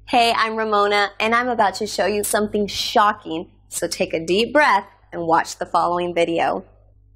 Hey, I'm Ramona, and I'm about to show you something shocking, so take a deep breath and watch the following video.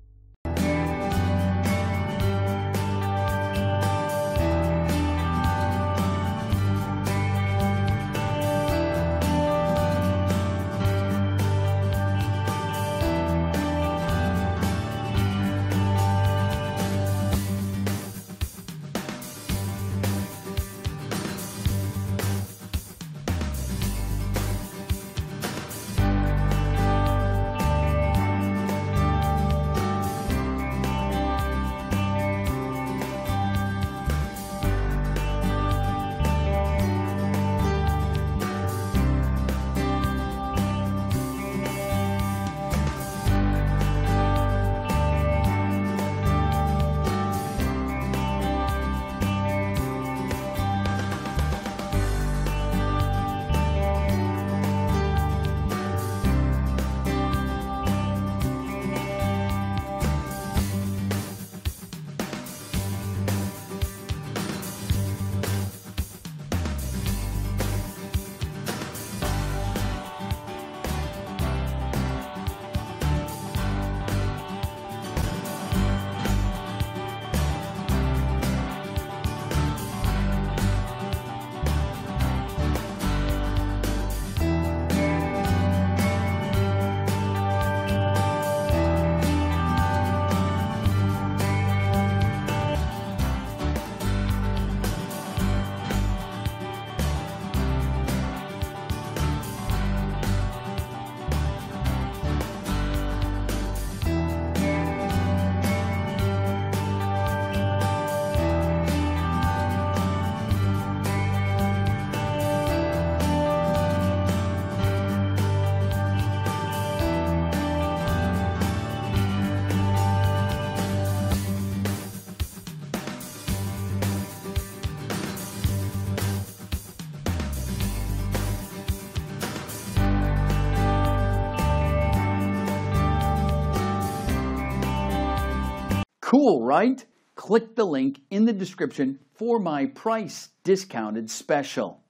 Cool, right? Click the link in the description for my price discounted special.